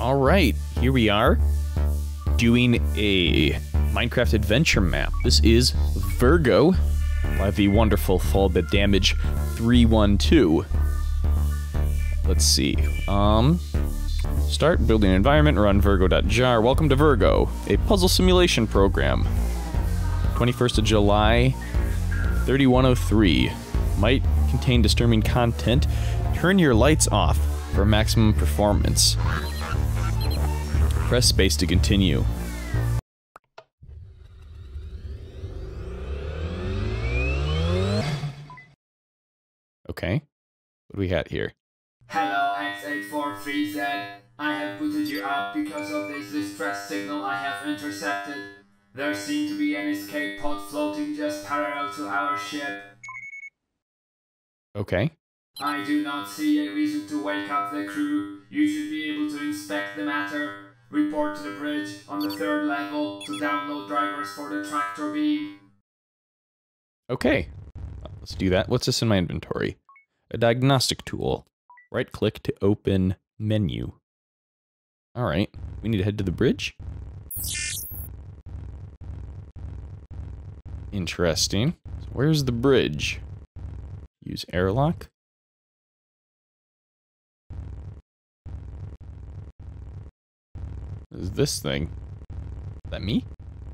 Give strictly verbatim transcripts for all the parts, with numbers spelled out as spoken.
All right, here we are doing a Minecraft adventure map. This is Virgo by the wonderful Fall Bit Damage three one two. Let's see. Um, start building an environment, run virgo.jar. Welcome to Virgo, a puzzle simulation program. twenty-first of July, thirty-one oh three. Might contain disturbing content. Turn your lights off for maximum performance. Press space to continue. Okay. What do we got here? Hello X eight four three Z. I have booted you out because of this distress signal I have intercepted. There seemed to be an escape pod floating just parallel to our ship. Okay. I do not see a reason to wake up the crew. You should be able to inspect the matter. Report to the bridge on the third level to download drivers for the tractor beam. Okay. Let's do that. What's this in my inventory? A diagnostic tool. Right click to open menu. Alright. We need to head to the bridge? Interesting. So where's the bridge? Use airlock. What is this thing? Is that me?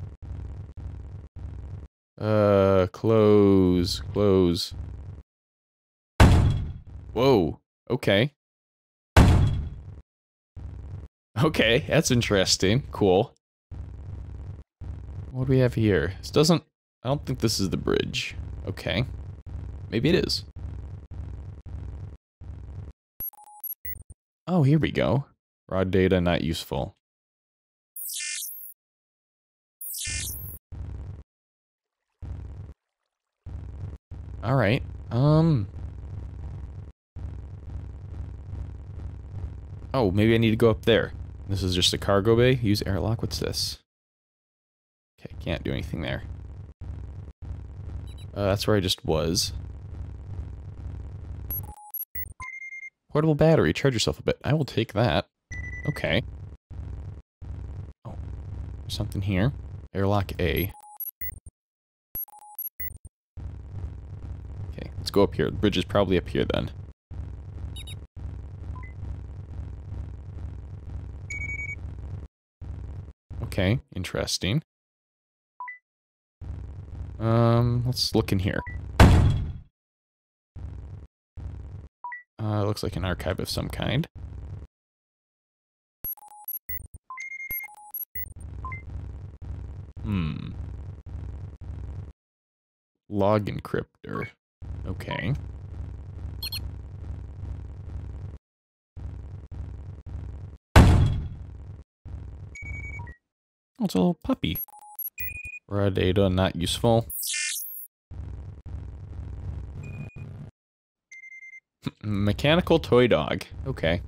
Uh, close, close. Whoa, okay. Okay, that's interesting. Cool. What do we have here? This doesn't... I don't think this is the bridge. Okay. Maybe it is. Oh, here we go. Raw data not useful. Alright, um... oh, maybe I need to go up there. This is just a cargo bay. Use airlock. What's this? Okay, can't do anything there. Uh, that's where I just was. Portable battery. Charge yourself a bit. I will take that. Okay. Oh, there's something here. Airlock A. Okay, let's go up here. The bridge is probably up here then. Okay, interesting. Um, let's look in here. Uh, looks like an archive of some kind. Hmm. Log encryptor. Okay. Oh, it's a little puppy. Raw data not useful. Mechanical toy dog. Okay.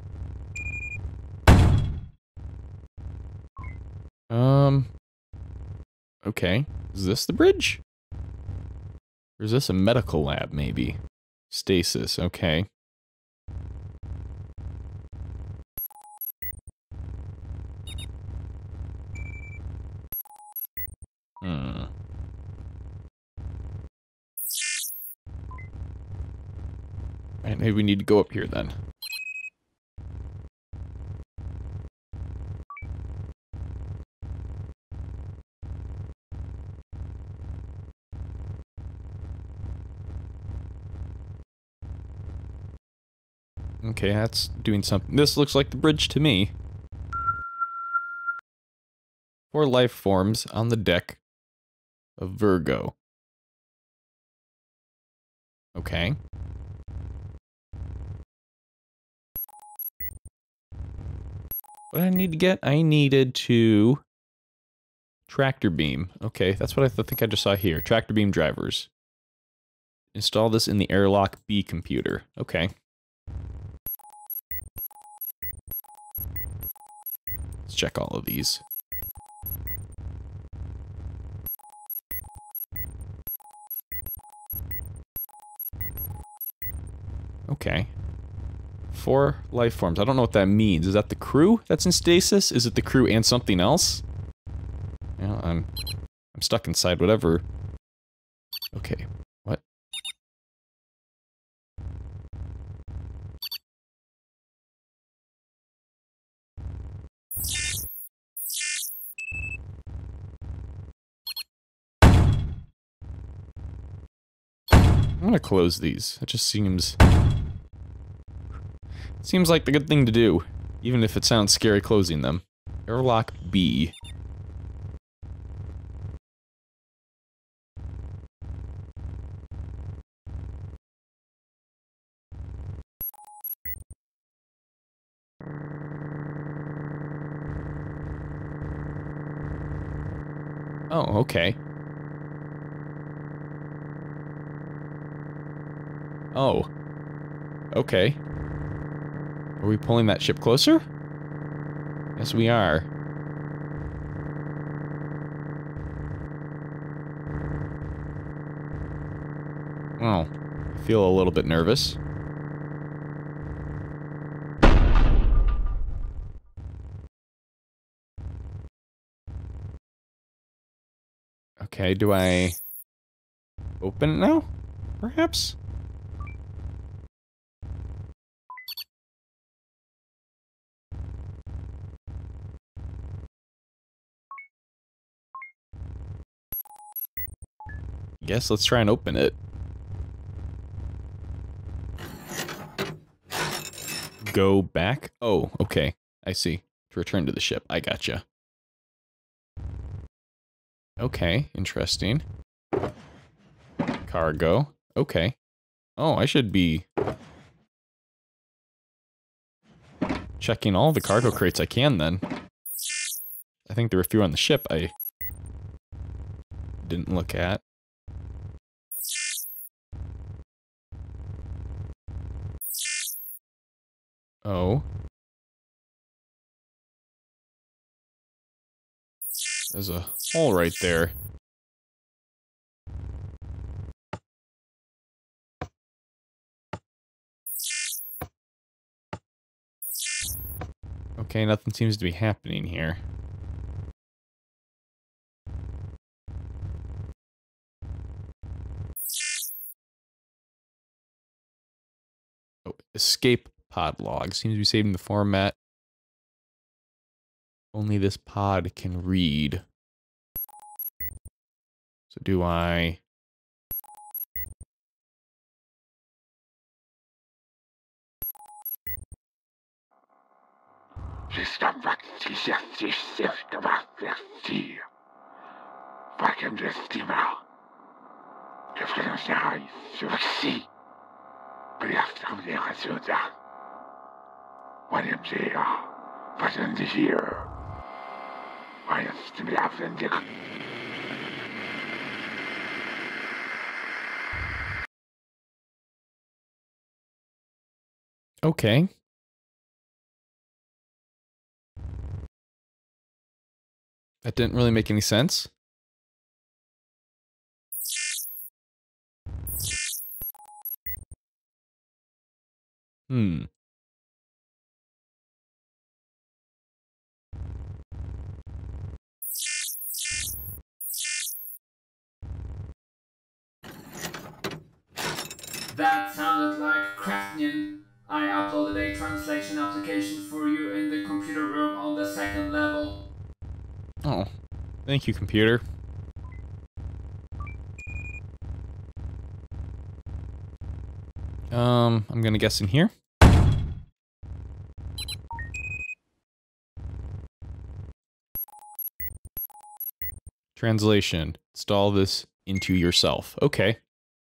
Um. Okay. Is this the bridge? Or is this a medical lab, maybe? Stasis. Okay. Hmm. Right, maybe we need to go up here then. Okay, that's doing something. This looks like the bridge to me. Four life forms on the deck of Virgo. Okay. What did I need to get? I needed to... tractor beam. Okay, that's what I th think I just saw here. Tractor beam drivers. Install this in the airlock B computer. Okay. Let's check all of these. Okay. Four life forms. I don't know what that means. Is that the crew that's in stasis? Is it the crew and something else? Yeah, I'm... I'm stuck inside whatever. Okay. What? I'm gonna close these. It just seems... Seems like the good thing to do. Even if it sounds scary closing them. Airlock B. Oh, okay. Oh. Okay. Are we pulling that ship closer? Yes, we are. Oh. I feel a little bit nervous. Okay, do I open it now? Perhaps? Guess let's try and open it. Go back? Oh, okay. I see. To return to the ship. I gotcha. Okay, interesting. Cargo. Okay. Oh, I should be checking all the cargo crates I can then. I think there were a few on the ship I didn't look at. Oh. There's a hole right there. Okay, nothing seems to be happening here. Oh, escape pod log. Seems to be saving the format. Only this pod can read. So do I... Okay. That didn't really make any sense. Hmm. That sounded like Krasnian. I uploaded a translation application for you in the computer room on the second level. Oh. Thank you, computer. Um, I'm gonna guess in here. Translation. Install this into yourself. Okay.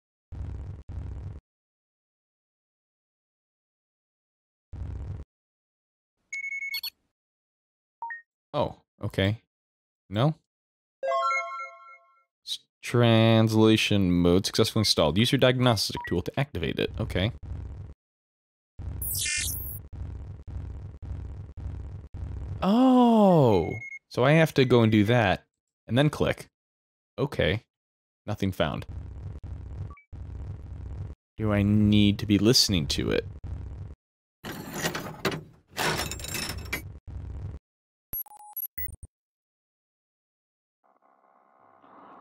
Oh, okay. No? S- Translation mode successfully installed. Use your diagnostic tool to activate it. Okay. Oh! So I have to go and do that, and then click. Okay. Nothing found. Do I need to be listening to it?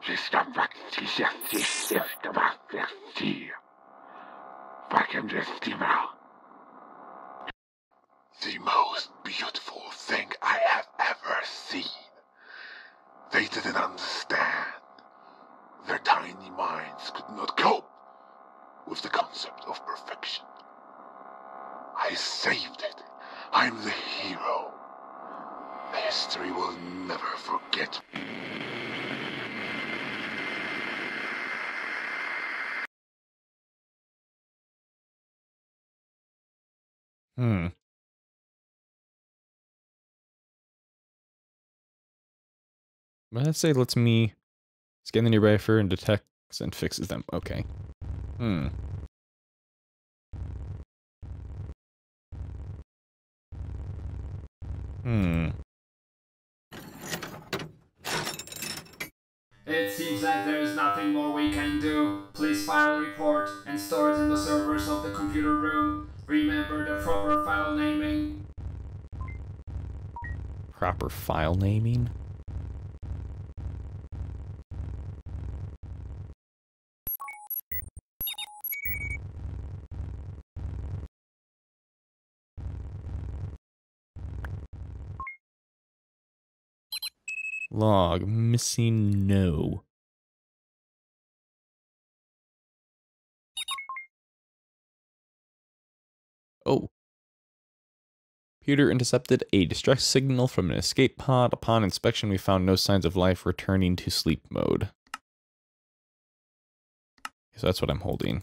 The most beautiful thing I have ever seen. They didn't understand. Their tiny minds could not cope with the concept of perfection. I saved it. I'm the hero. History will never forget. Hmm. But let's say it lets me scan the nearby fur and detects and fixes them. Okay. Hmm. Hmm. It seems like there is nothing more we can do. Please file a report and store it in the servers of the computer room. Remember the proper file naming. Proper file naming? Log missing no. Oh. Computer intercepted a distress signal from an escape pod. Upon inspection, we found no signs of life, returning to sleep mode. So that's what I'm holding.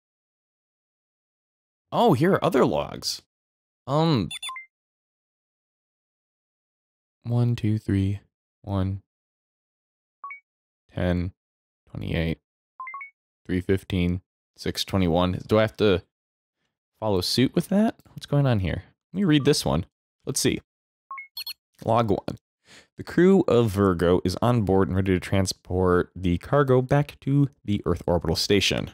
Oh, here are other logs. Um. One, two, three, one, ten, twenty-eight, three fifteen, six twenty-one. Do I have to follow suit with that? What's going on here? Let me read this one. Let's see. Log one. The crew of Virgo is on board and ready to transport the cargo back to the Earth orbital station.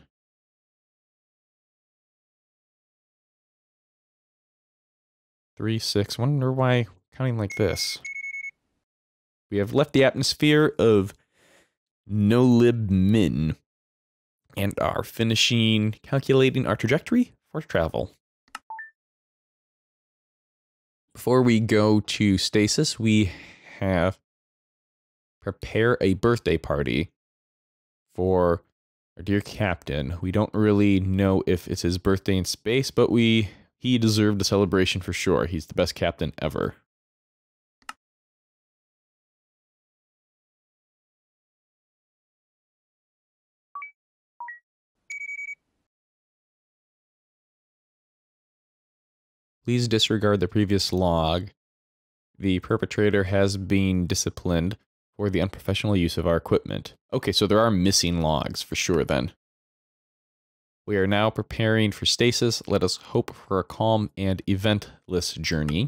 Three, six. Wonder why counting like this. We have left the atmosphere of Nolib Min and are finishing calculating our trajectory for travel. Before we go to stasis, we have prepare a birthday party for our dear captain. We don't really know if it's his birthday in space, but we he deserved a celebration for sure. He's the best captain ever. Please disregard the previous log. The perpetrator has been disciplined for the unprofessional use of our equipment. Okay, so there are missing logs for sure then. We are now preparing for stasis. Let us hope for a calm and eventless journey.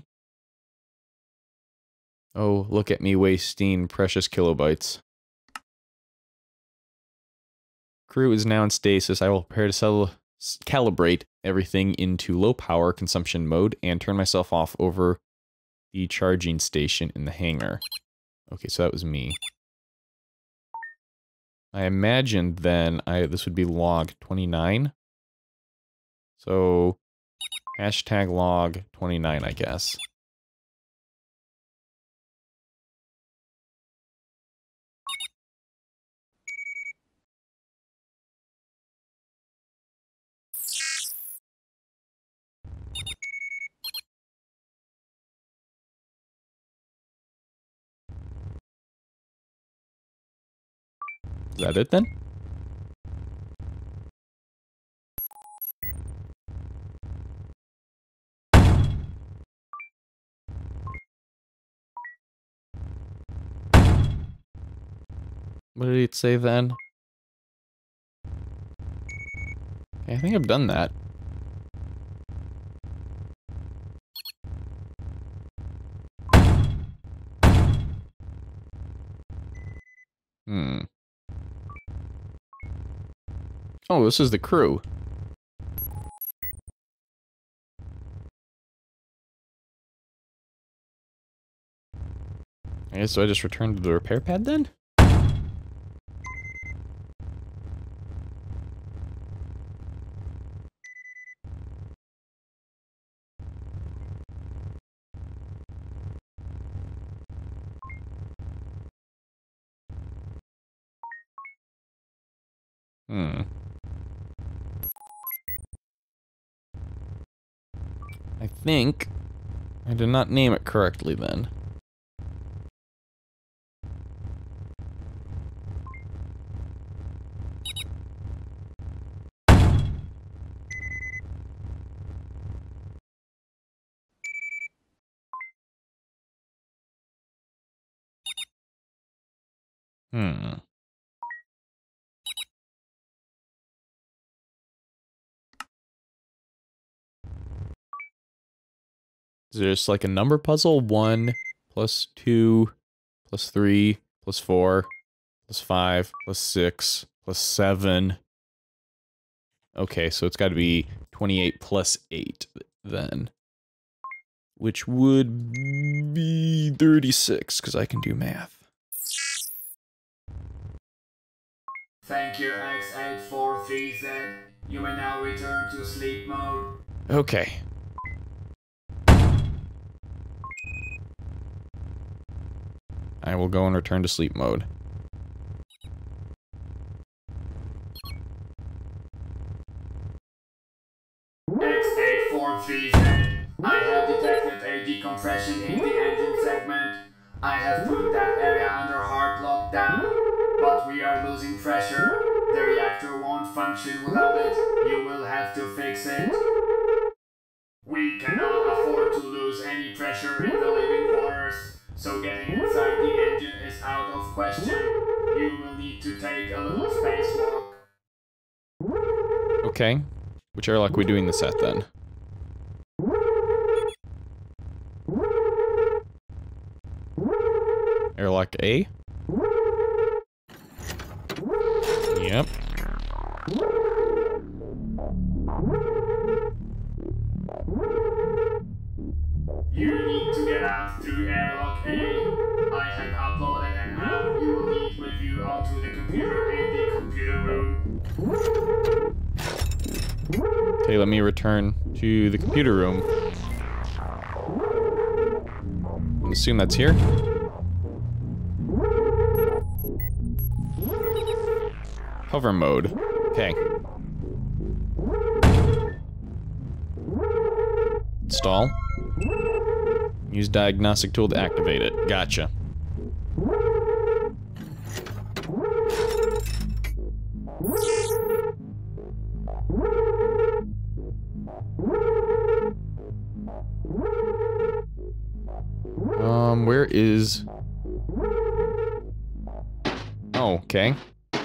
Oh, look at me wasting precious kilobytes. Crew is now in stasis. I will prepare to settle, calibrate everything into low power consumption mode and turn myself off over the charging station in the hangar. Okay, so that was me. I imagined then I this would be log twenty-nine. So hashtag log twenty-nine, I guess. Is that it then? What did it say then? I think I've done that. Hmm. Oh, this is the crew. I guess so I just returned to the repair pad then? Hmm. I think I did not name it correctly then. Hmm. Is there just like a number puzzle? One plus two plus three plus four plus five plus six plus seven. Okay, so it's got to be twenty-eight plus eight then. Which would be thirty-six, because I can do math. Thank you, X eight four three Z. You may now return to sleep mode. Okay. I will go and return to sleep mode. X eight four three Z. I have detected a decompression in the engine segment. I have put that area under hard lockdown, but we are losing pressure. The reactor won't function without it. You will have to fix it. We cannot afford to lose any pressure in the living quarters, so getting inside the engine is out of question. You will need to take a little spacewalk. Okay. Which airlock are we doing this at then? Airlock A? Yep. You need to get out through airlock A. I have uploaded an app you will need with you onto the computer in the computer room. Okay, let me return to the computer room. I assume that's here. Hover mode. Okay. Install. Use diagnostic tool to activate it. Gotcha. Um, where is... Oh, okay.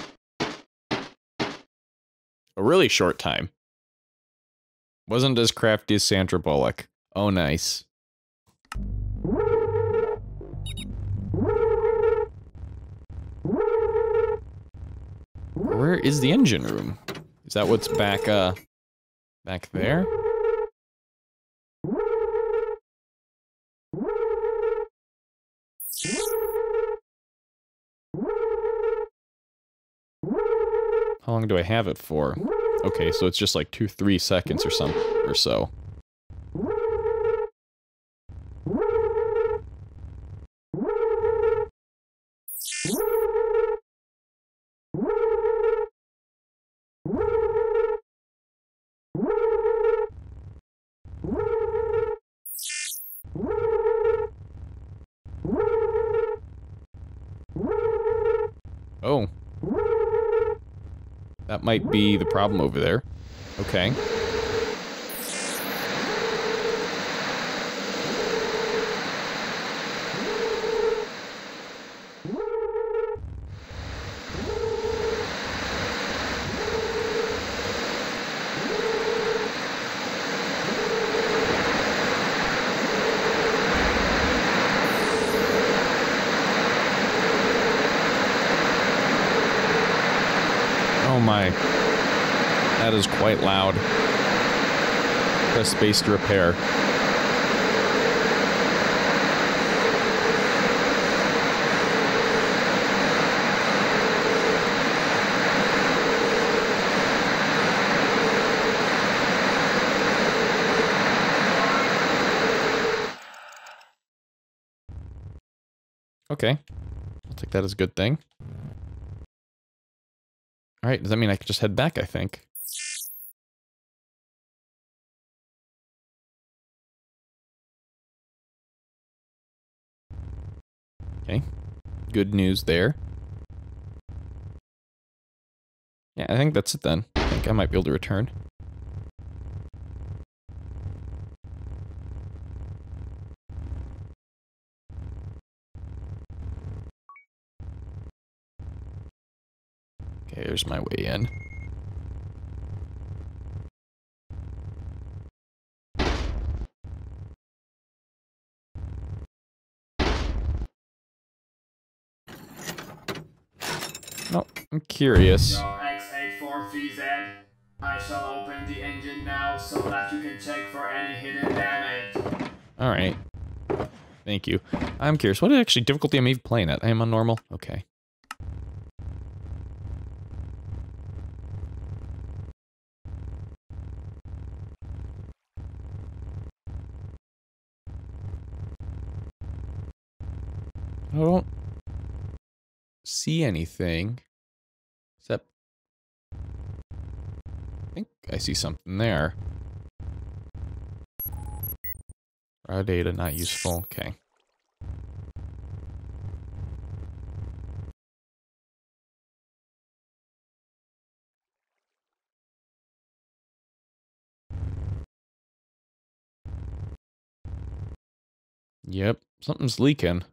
A really short time. Wasn't as crafty as Sandra Bullock. Oh, nice. Where is the engine room? Is that what's back, uh, back there? How long do I have it for? Okay, so it's just like two, three seconds or some, or so. Oh. That might be the problem over there. Okay. Oh my. That is quite loud. Press space to repair. Okay. I'll take that as a good thing. Alright, does that mean I can just head back, I think? Okay. Good news there. Yeah, I think that's it then. I think I might be able to return. Okay, there's my way in. Oh, I'm curious. X eighty-four V Z. I shall open the engine now so that you can check for any hidden damage. Alright. Thank you. I'm curious, what actually difficulty am I even playing at? I am on normal? Okay. I don't see anything. Except... I think I see something there. Raw data not useful. Okay. Yep, something's leaking.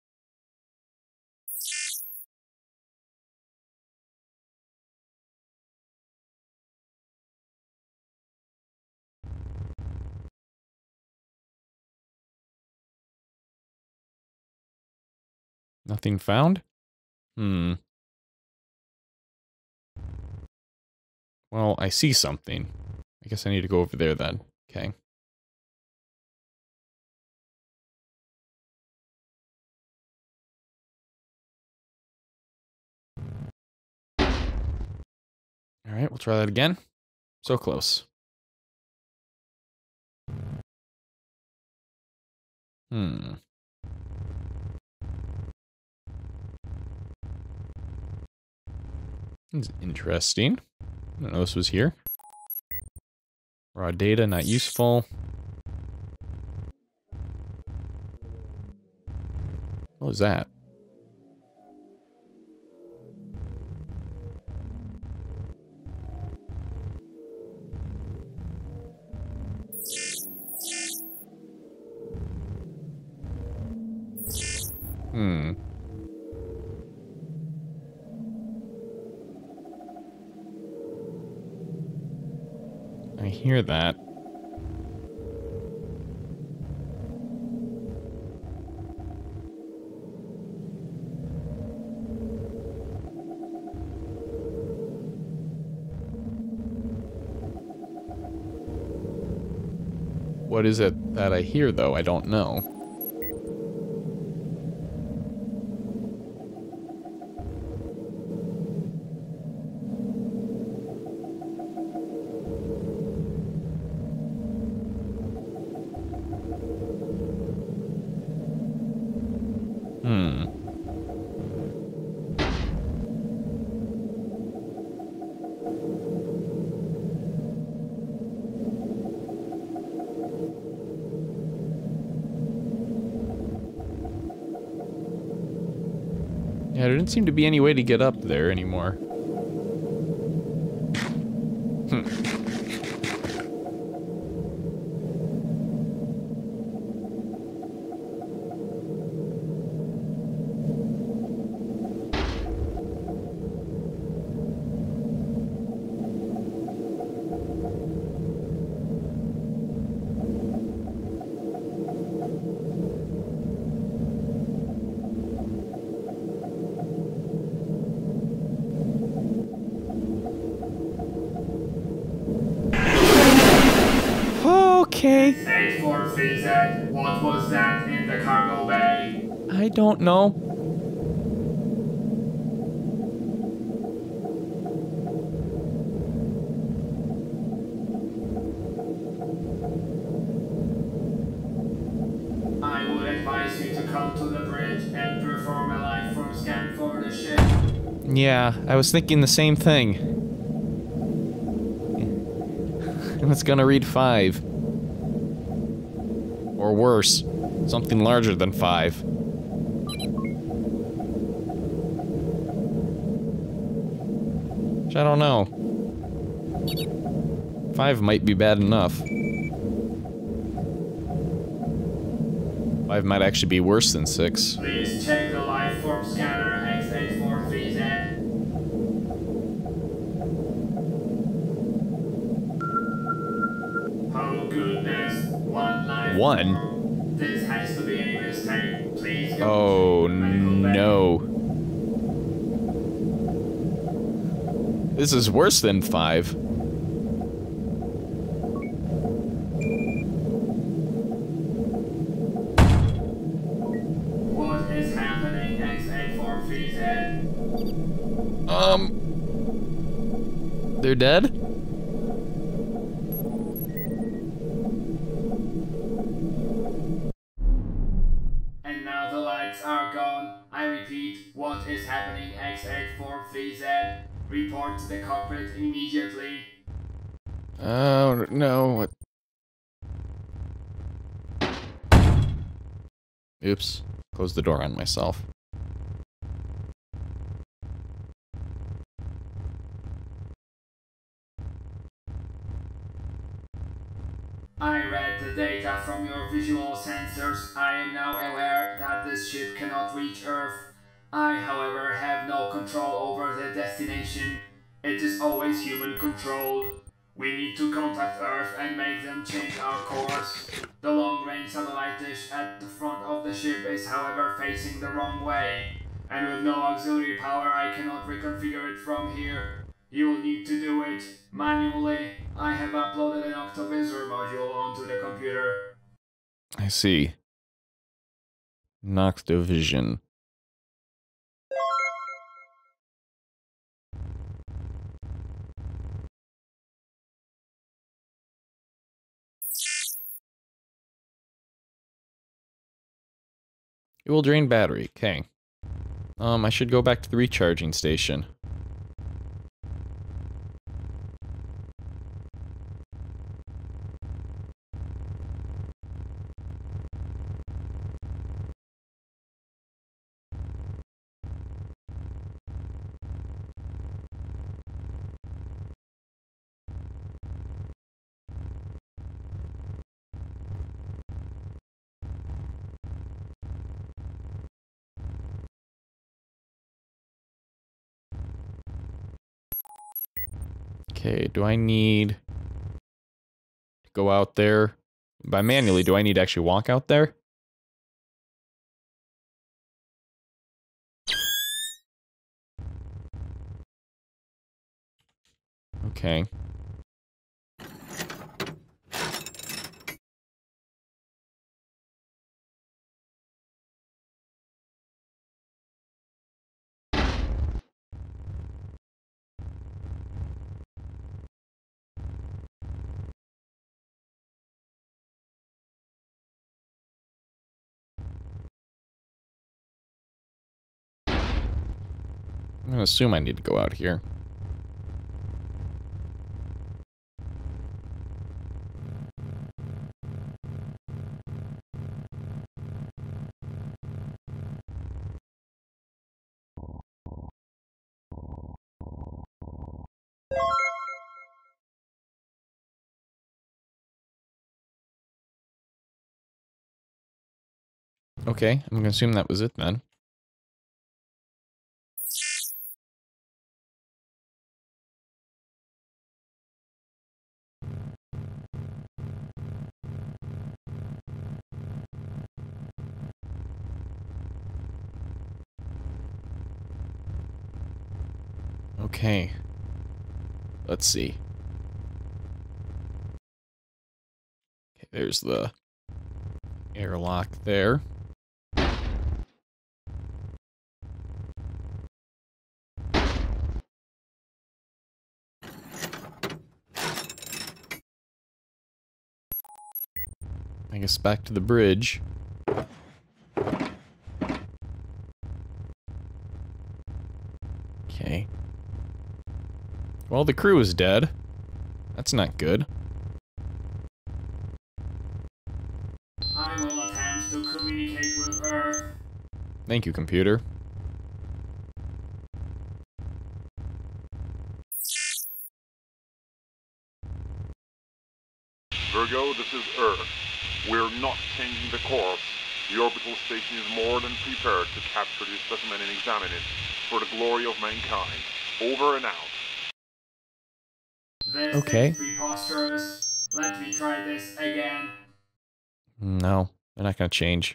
Nothing found? Hmm. Well, I see something. I guess I need to go over there then. Okay. Alright, we'll try that again. So close. Hmm. This is interesting. I don't know this was here. Raw data, not useful. What was that? Hmm. I hear that. What is it that I hear, though? I don't know. Hmm. Yeah, there didn't seem to be any way to get up there anymore. Hmm. Okay. eighty-four V Z. What was that in the cargo bay? I don't know. I would advise you to come to the bridge and perform a life form scan for the ship. Yeah, I was thinking the same thing. And it's gonna read five. Or worse, something larger than five. Which I don't know. Five might be bad enough. Five might actually be worse than six. Please check the life form scanner X eight four three Z. Oh goodness, one life One? form. This has to be a mistake. Please go Oh to medical bay. no. This is worse than five. What is happening, X eight four three Z? Um... They're dead? And now the lights are gone. I repeat, what is happening, X eight four three Z? Report to the cockpit immediately. Oh, no. What? Oops. Close the door on myself. I read the data from your visual sensors. I am now aware that this ship cannot reach Earth. I, however, have no control over the destination. It is always human controlled. We need to contact Earth and make them change our course. The long-range satellite dish at the front of the ship is, however, facing the wrong way. And with no auxiliary power, I cannot reconfigure it from here. You will need to do it manually. I have uploaded an Octovisor module onto the computer. I see. Noctovision. It will drain battery. Okay. Um, I should go back to the recharging station. Okay, do I need to go out there? By manually, do I need to actually walk out there? Okay. I'm gonna assume I need to go out here. Okay, I'm gonna assume that was it then. Okay. Let's see. Okay, there's the airlock there. I guess back to the bridge. Well, the crew is dead. That's not good. I will attempt to communicate with Earth. Thank you, computer. Virgo, this is Earth. We're not changing the course. The orbital station is more than prepared to capture this specimen and examine it for the glory of mankind. Over and out. This Okay. is preposterous. Let me try this again. No, they're not gonna change.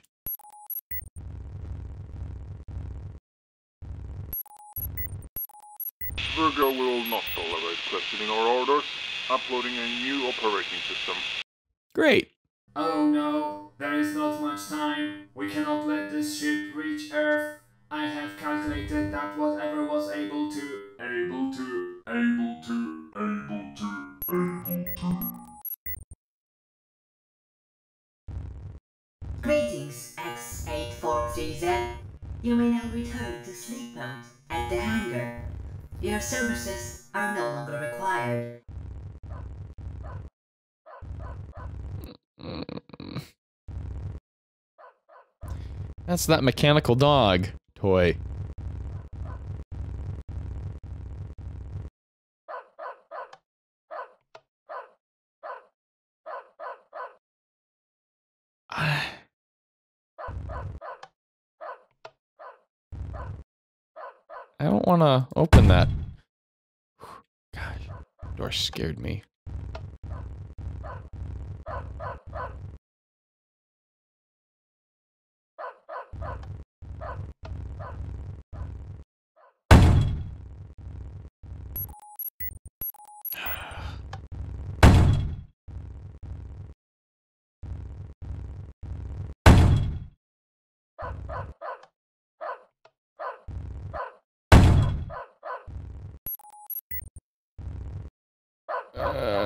Virgo will not tolerate questioning our orders. Uploading a new operating system. Great. Oh no, there is not much time. We cannot let this ship reach Earth. I have calculated that whatever was able to, able to, able to, able to, able to. Greetings, X eight four three Z. You may now return to sleep mode at the hangar. Your services are no longer required. That's that mechanical dog toy. I don't want to open that. Gosh, door scared me. Uh.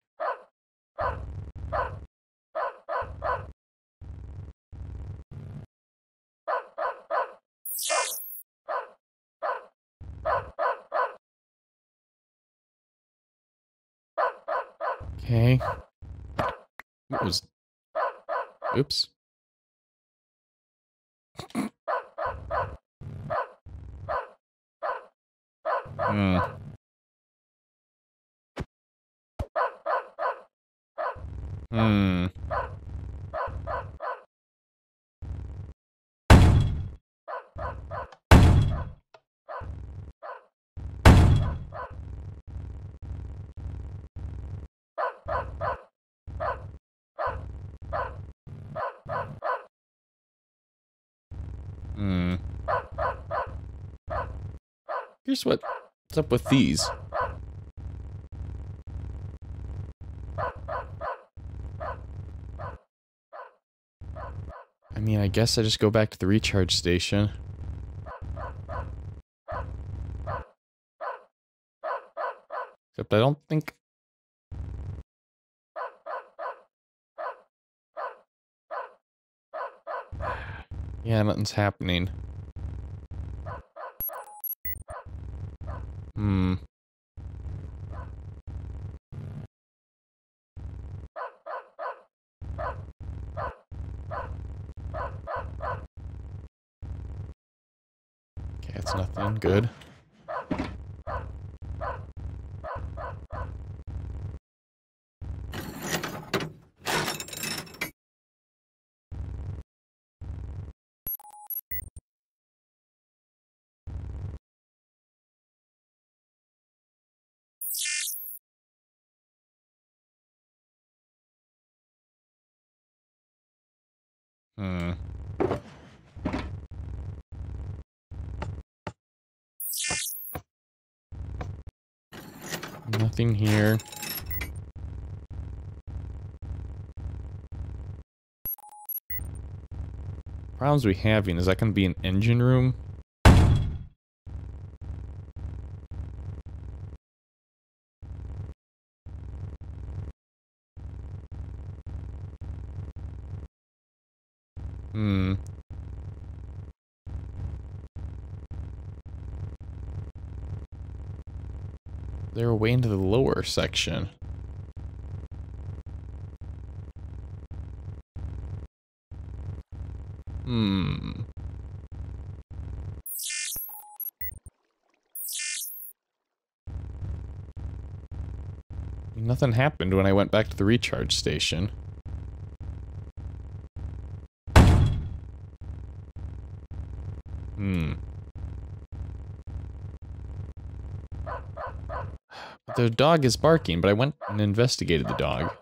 Okay. What was... Oops. Hmm. Hmm. Hmm. Here's what's up with these. I mean, I guess I just go back to the recharge station. Except I don't think... Yeah, nothing's happening. Hmm. Okay, it's nothing good. Hmm. Nothing here. Problems we having, is that gonna be an engine room? Hmm. They were way into the lower section. Hmm. Nothing happened when I went back to the recharge station. Hmm. But the dog is barking, but I went and investigated the dog.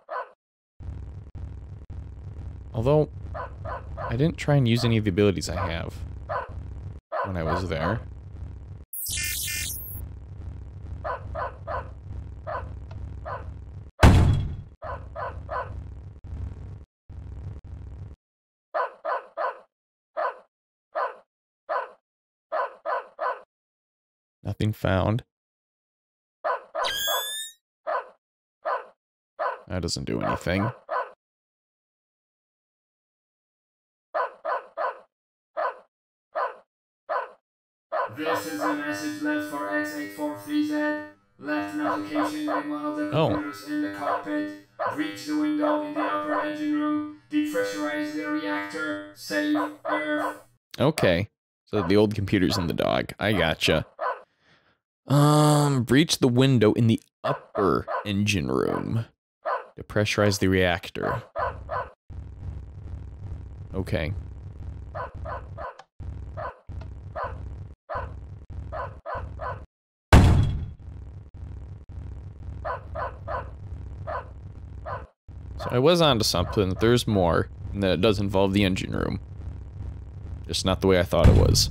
Although, I didn't try and use any of the abilities I have when I was there. Nothing found. That doesn't do anything. This is a message left for X eight four three Z. Left an application in one of the Oh. computers in the cockpit. Breach the window in the upper engine room. Depressurize the reactor. Save Earth. Okay. So the old computer's in the dog. I gotcha. Um, breach the window in the upper engine room. Depressurize the reactor. Okay. So I was onto something. There's more, and that it does involve the engine room. Just not the way I thought it was.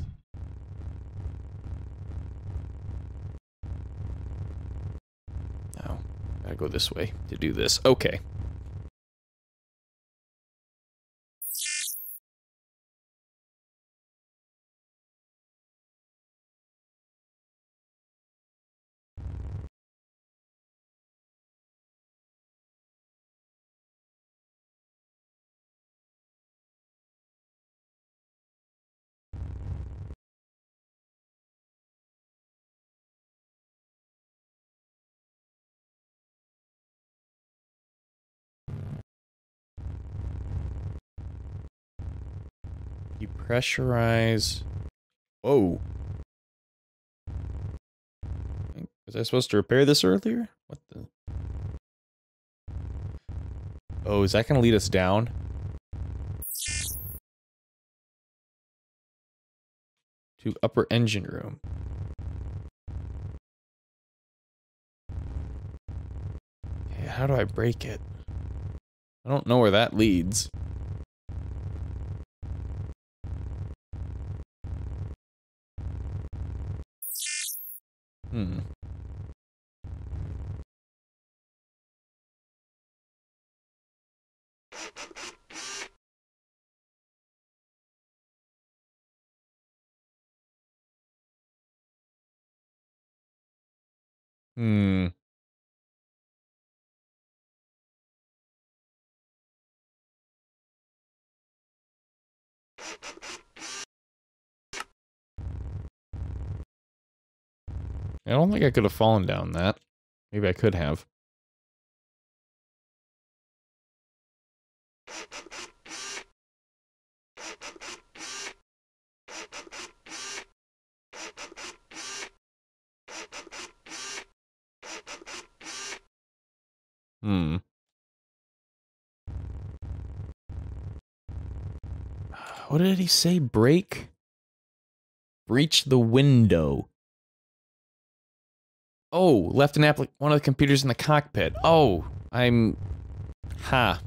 Oh, gotta go this way to do this. Okay. Depressurize. Whoa. Was I supposed to repair this earlier? What the? Oh, is that gonna lead us down? To upper engine room. Okay, how do I break it? I don't know where that leads. Hmm. Hmm. I don't think I could have fallen down that. Maybe I could have. Hmm. What did he say? Break? Breach the window. Oh, left an app one of the computers in the cockpit. Oh, I'm... Ha.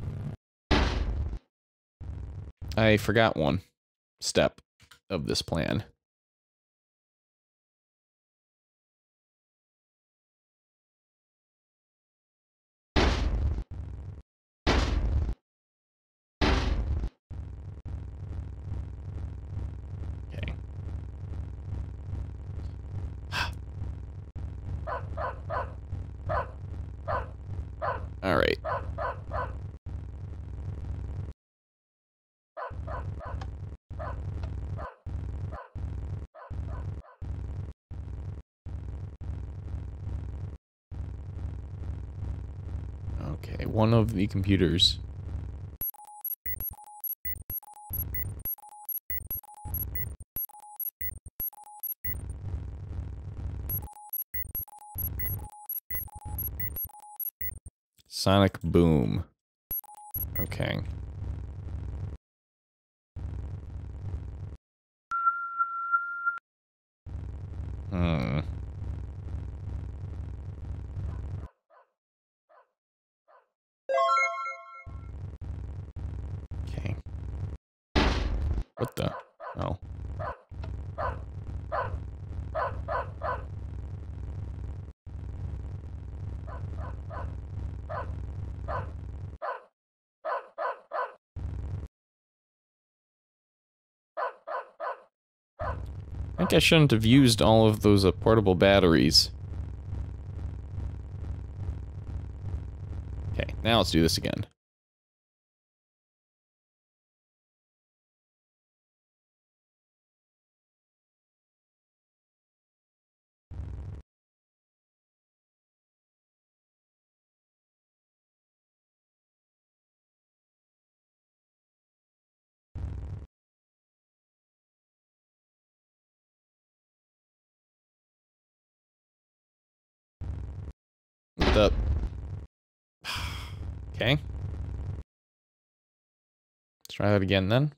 I forgot one step of this plan. Okay. All right. Okay, one of the computers. Sonic boom. Okay. Hmm. Okay. What the? Oh. I think I shouldn't have used all of those uh, portable batteries. Okay, now let's do this again. What the? Okay. Let's try that again then.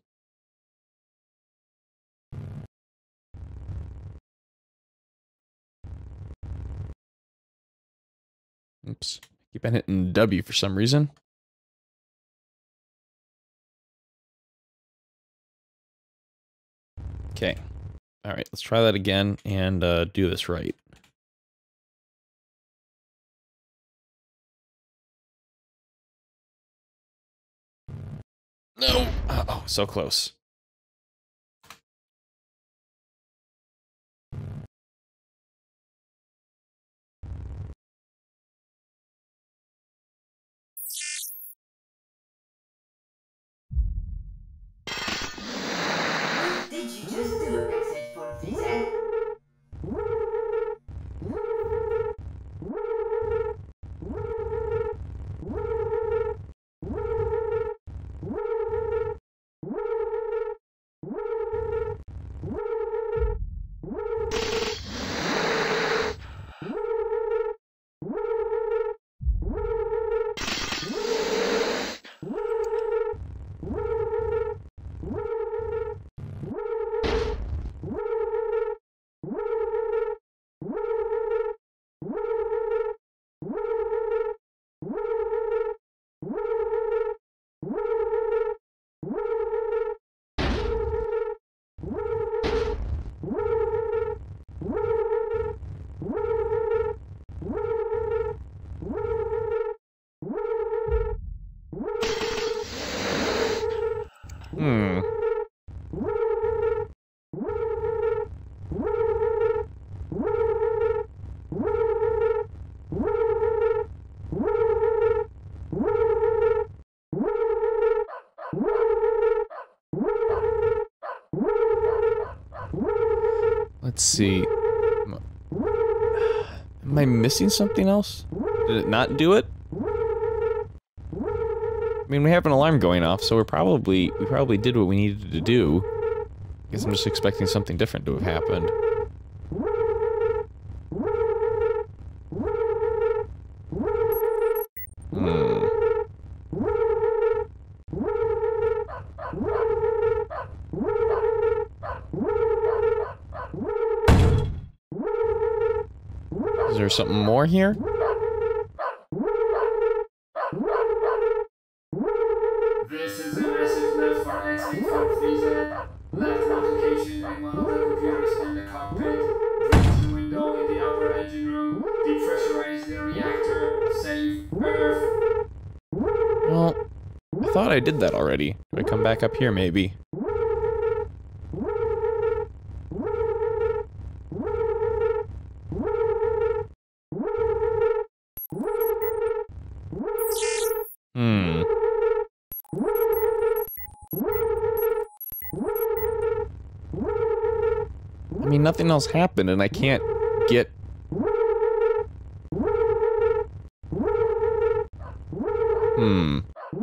Oops. Keep on hitting W for some reason. Okay. Alright, let's try that again and uh, do this right. No! Uh oh, so close. Did you just do an exit for V Z? Hmm. Let's see. Am I missing something else? Did it not do it? I mean, we have an alarm going off, so we're probably we probably did what we needed to do. I guess I'm just expecting something different to have happened. Hmm. Is there something more here? This is a message left for X eight four three Z. Left notification in one of the computers in the cockpit. Breach the window in the upper engine room. Depressurize the reactor. Save Earth. Well, I thought I did that already. Do I come back up here, maybe? Hmm. I mean, nothing else happened, and I can't get... Hmm.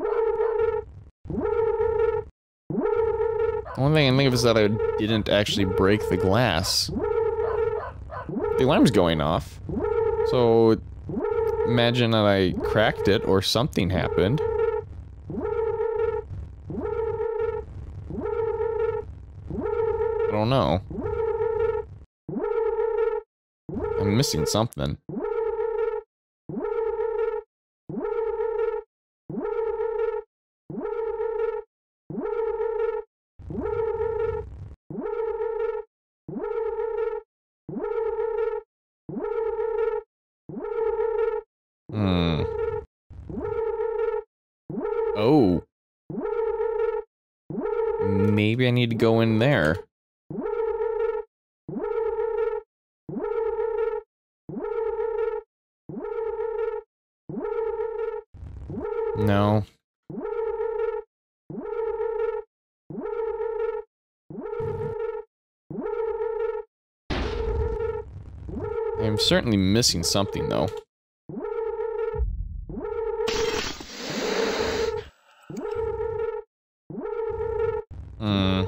The only thing I can think of is that I didn't actually break the glass. The alarm's going off. So, imagine that I cracked it or something happened. I don't know. I'm missing something. Hmm. Oh. Maybe I need to go in there. No. I'm certainly missing something, though. Hmm.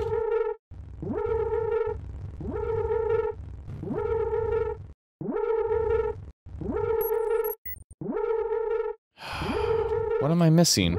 What am I missing?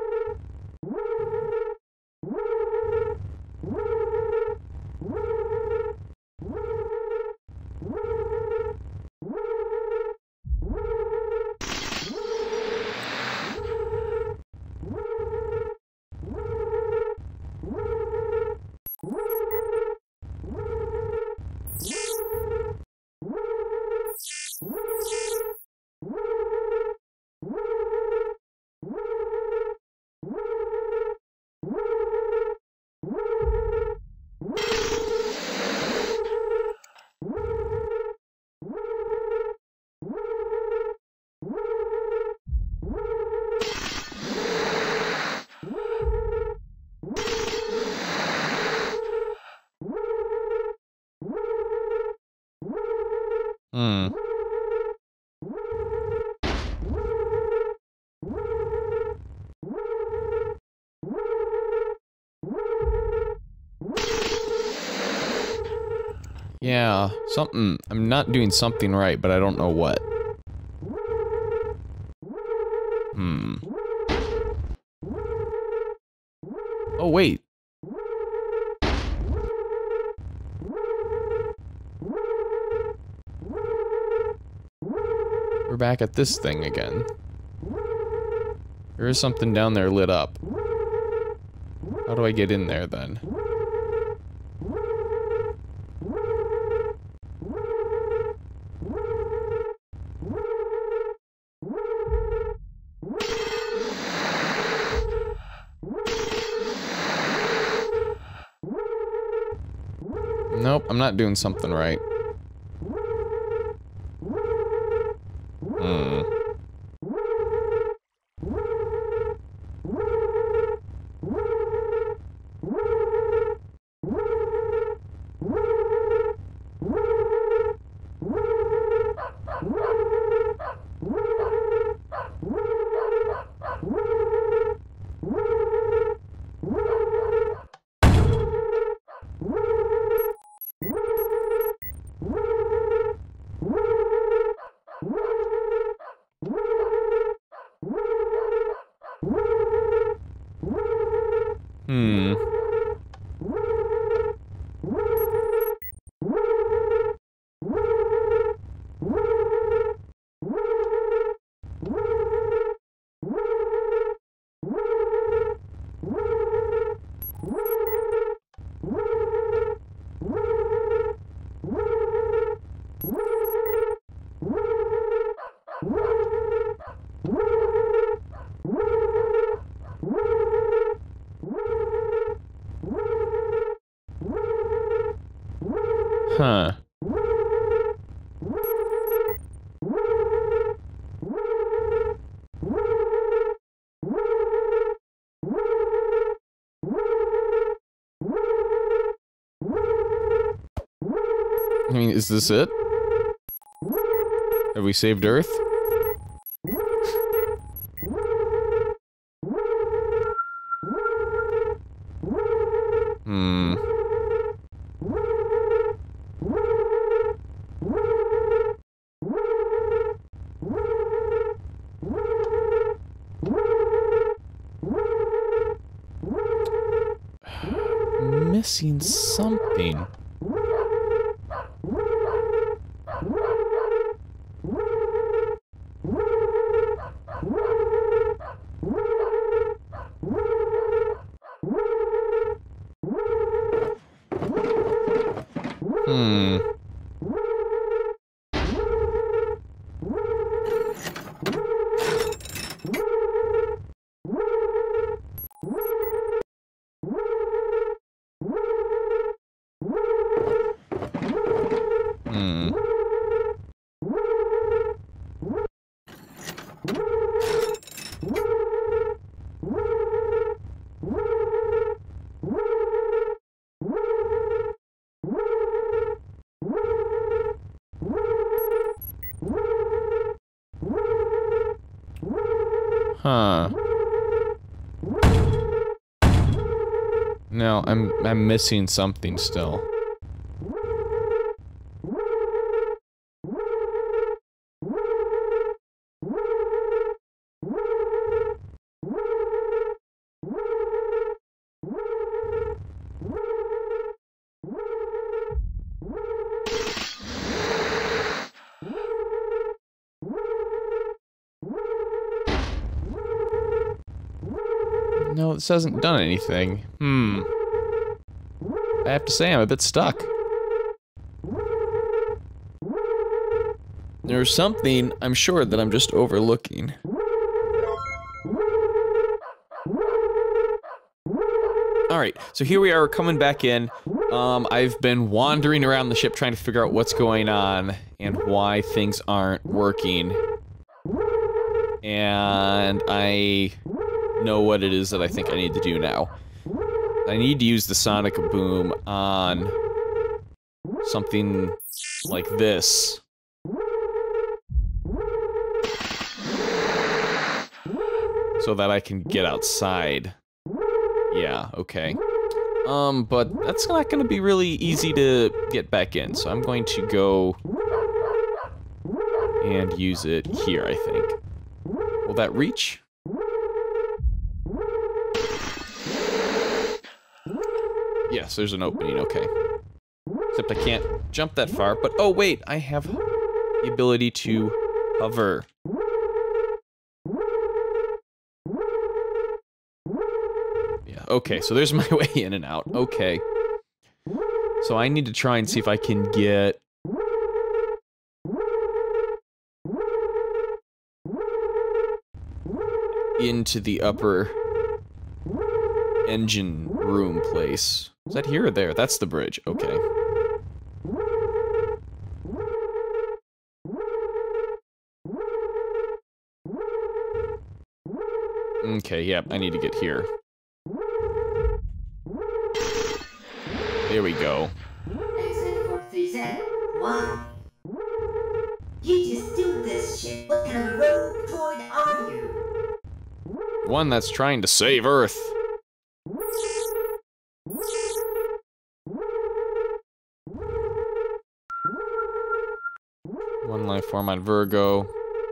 Hmm. Yeah, something. I'm not doing something right, but I don't know what. Hmm. Oh, wait. We're back at this thing again. There is something down there lit up. How do I get in there then? Nope, I'm not doing something right. Hmm. Hmm. Huh. I mean, is this it? Have we saved Earth? Hmm. Missing something. Hmm. Hmm. Huh. No, I'm I'm missing something still. No, this hasn't done anything. Hmm. I have to say, I'm a bit stuck. There's something, I'm sure, that I'm just overlooking. Alright, so here we are coming back in. Um, I've been wandering around the ship trying to figure out what's going on and why things aren't working. And I know what it is that I think I need to do now. I need to use the sonic boom on something like this. So that I can get outside. Yeah, okay. Um, but that's not gonna be really easy to get back in, so I'm going to go and use it here, I think. Will that reach? Yes, there's an opening, okay. Except I can't jump that far, but oh wait, I have the ability to hover. Yeah, okay, so there's my way in and out, okay. So I need to try and see if I can get... into the upper engine room place. Is that here or there? That's the bridge. Okay. Okay, yep, I need to get here. There we go. Exit four three seven. Why? You just do this shit. What kind of rogue droid are you? One that's trying to save Earth. One life form on Virgo.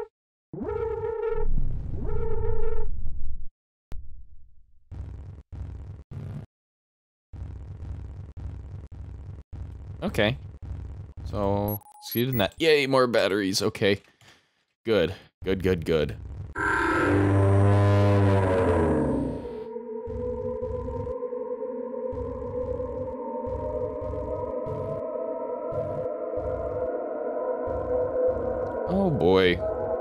Okay. So, succeeded in that. Yay, more batteries. Okay. Good. Good, good, good. Oh boy.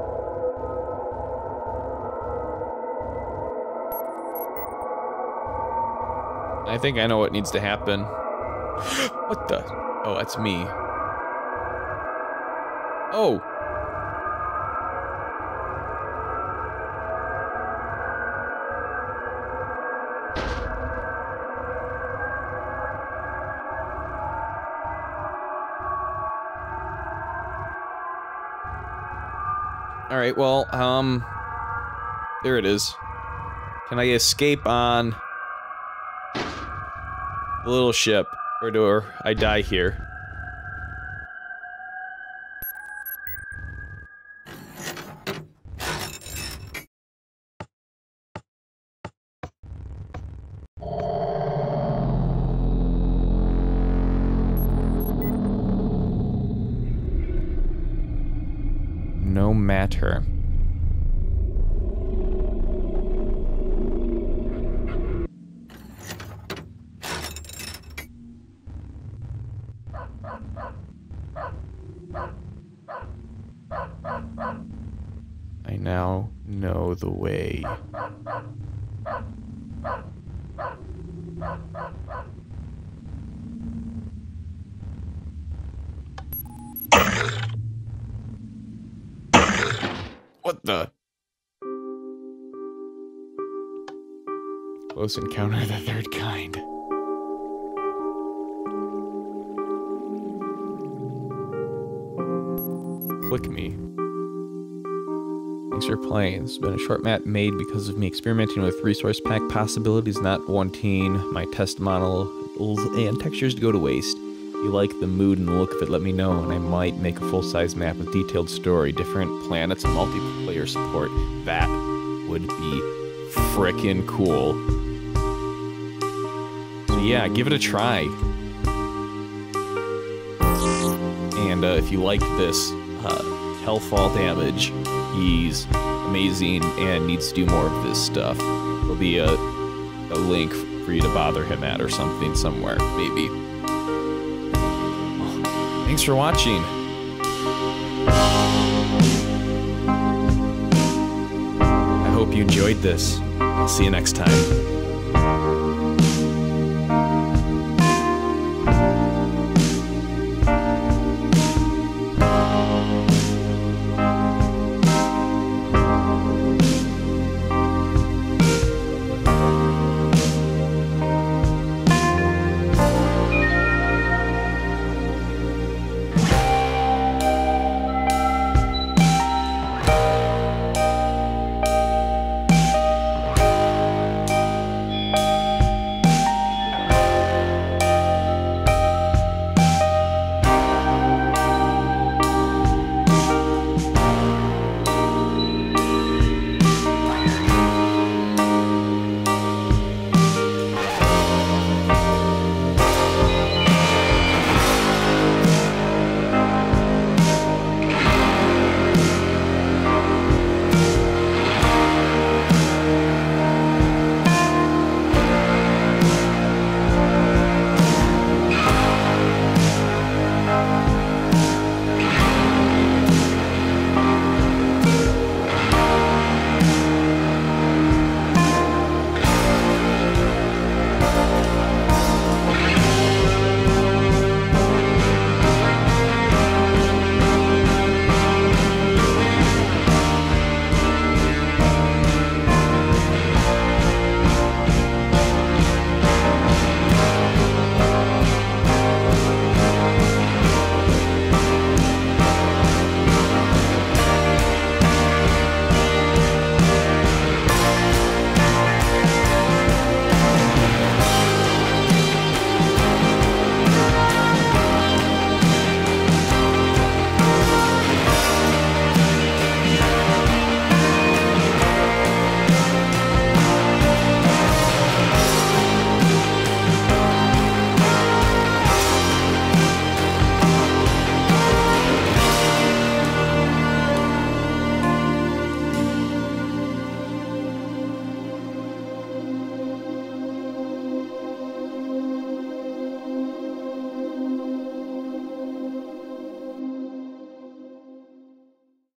I think I know what needs to happen. What the? Oh, that's me. Oh! Alright, well, um... there it is. Can I escape on... The little ship. Or do I die here? No matter. I now know the way. What the? Close encounter of the third kind. Click me. Thanks for playing. This has been a short map made because of me experimenting with resource pack possibilities, not wanting my test models and textures to go to waste. If you like the mood and the look of it, let me know, and I might make a full-size map with detailed story, different planets, and multiplayer support. That would be frickin' cool. So yeah, give it a try. And uh, if you like this, uh, tell Fall Damage he's amazing and needs to do more of this stuff. There'll be a, a link for you to bother him at or something somewhere, maybe. Thanks for watching. I hope you enjoyed this. I'll see you next time.